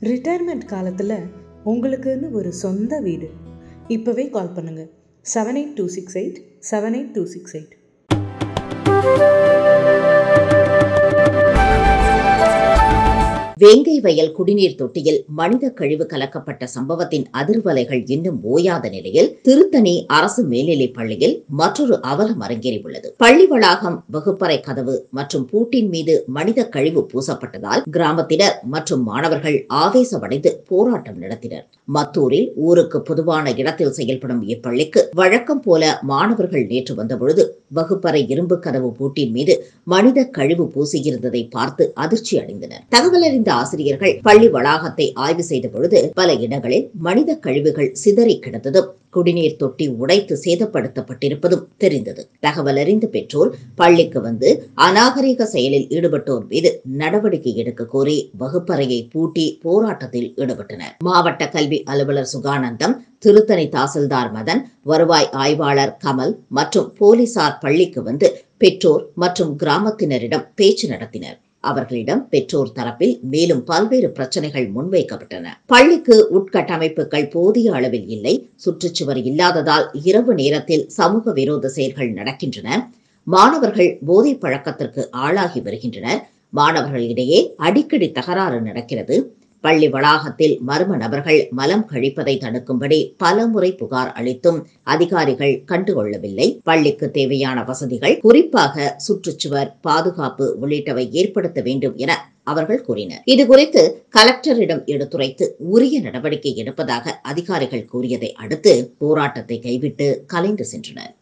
Retirement காலத்தில் உங்களுக்குன்னு ஒரு சொந்த வீடு. இப்போவே கால் பண்ணுங்கள் 7826878268. வேங்கை வயல் குடிநீர் தொட்டியில் மனித கழிவு கலக்கப்பட்ட சம்பவத்தின் அதிர்வலைகள் இன்னும் ஓயாத நிலையில் திருத்தணி அரசு மேல்நிலைப் பள்ளியில் மற்றொரு அவலம் அரங்கேறியுள்ளது. பள்ளி வளாகம், வகுப்பறை கதவு மற்றும் பூட்டின் மீது மனித கழிவு பூசப்பட்டதால் கிராமத்தினர் மற்றும் மாணவர்கள் ஆவேசமடைந்து போராட்டம் நடத்தினர். மத்தூரில் ஊருக்கு பொதுவான இடத்தில் செயல்படும் இப்பள்ளிக்கு வழக்கம் போல மாணவர்கள் நேற்று வந்தபொழுது வகுப்பறை இரும்பு கதவு பூட்டின் மீது மனித கழிவு பூசியிருந்ததை பார்த்து அதிர்ச்சி அடைந்தனர். தகவல் அறிந்த ஆசிரியர்கள் பள்ளி வளாகத்தை ஆய்வு செய்த பொழுது பல இடங்களில் மனித கழிவுகள் சிதறி கிடந்ததும் குடிநீர் தொட்டி உடைத்து சேதப்படுத்தப்பட்டிருப்பதும் தெரிந்தது. தகவல் அறிந்த பெற்றோர் பள்ளிக்கு வந்து அநாகரிக செயலில் ஈடுபட்டோர் மீது நடவடிக்கை எடுக்க கோரி வகுப்பறையை பூட்டி போராட்டத்தில் ஈடுபட்டனர். மாவட்ட கல்வி அலுவலர் சுகானந்தம், திருத்தணி தாசில்தார் மதன், வருவாய் ஆய்வாளர் கமல் மற்றும் போலீசார் பள்ளிக்கு வந்து பெற்றோர் மற்றும் கிராமத்தினரிடம் பேச்சு நடத்தினர். அவர்களிடம் பெற்றோர் தரப்பில் மேலும் பல்வேறு பிரச்சனைகள் முன்வைக்கப்பட்டன. பள்ளிக்கு உட்கட்டமைப்புகள் போதிய அளவில் இல்லை, சுற்றுச்சுவர் இல்லாததால் இரவு நேரத்தில் சமூக விரோத செயல்கள் நடக்கின்றன, மாணவர்கள் போதை பழக்கத்திற்கு ஆளாகி வருகின்றனர், மாணவர்களிடையே அடிக்கடி தகராறு நடக்கிறது, பள்ளி வளாகத்தில் மர்ம நபர்கள் மலம் கழிப்பதை தடுக்கும்படி பலமுறை புகார் அளித்தும் அதிகாரிகள் கண்டுகொள்ளவில்லை, பள்ளிக்கு தேவையான வசதிகள் குறிப்பாக சுற்றுச்சுவர், பாதுகாப்பு உள்ளிட்டவை ஏற்படுத்த வேண்டும் என அவர்கள் கூறினர். இதுகுறித்து கலெக்டரிடம் எடுத்துரைத்து உரிய நடவடிக்கை எடுப்பதாக அதிகாரிகள் கூறியதை அடுத்து போராட்டத்தை கைவிட்டு கலைந்து சென்றனர்.